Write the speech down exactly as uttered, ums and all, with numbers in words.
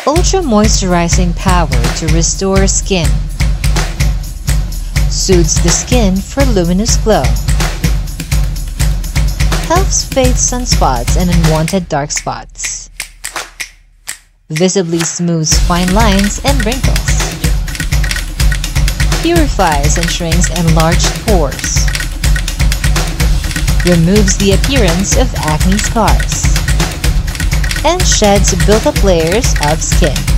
Ultra moisturizing power to restore skin. Soothes the skin for luminous glow. Helps fade sunspots and unwanted dark spots. Visibly smooths fine lines and wrinkles. Purifies and shrinks enlarged pores. Removes the appearance of acne scars. And sheds built-up layers of skin.